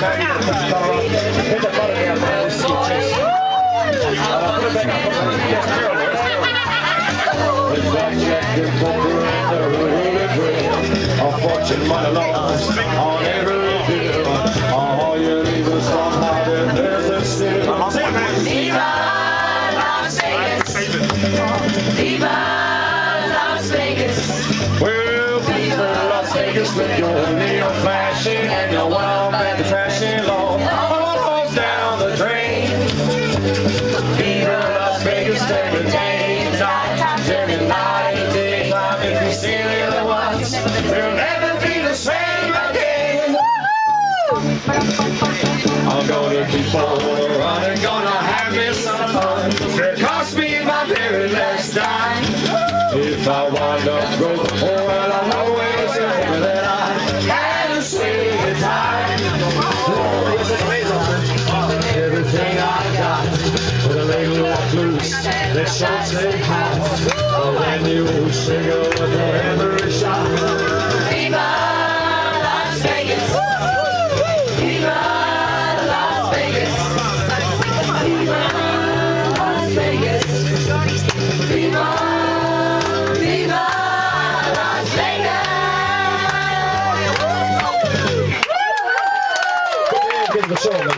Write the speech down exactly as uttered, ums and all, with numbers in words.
Fortune, money, lost on every hill. All you need is somehow there's a still. Viva Las Vegas! Viva Las Vegas! Well, Viva Las Vegas with your neon flashing and your wild band trashing law. All goes down the drain. Viva Las Vegas, every day, night, every night, day, time, if you see the ones, they'll never be the same again. I'm gonna keep on running, gonna have me some fun. It cost me my very last dime. If I wind up broke, oh well, I know it's over that I had to say the time. Everything I got, with a leg walk loose, that short say high. Oh, and you will sugar with every shot. Viva Las Vegas! Viva Las Vegas! Viva Las Vegas! Viva, Viva Las Vegas! Give the show, man.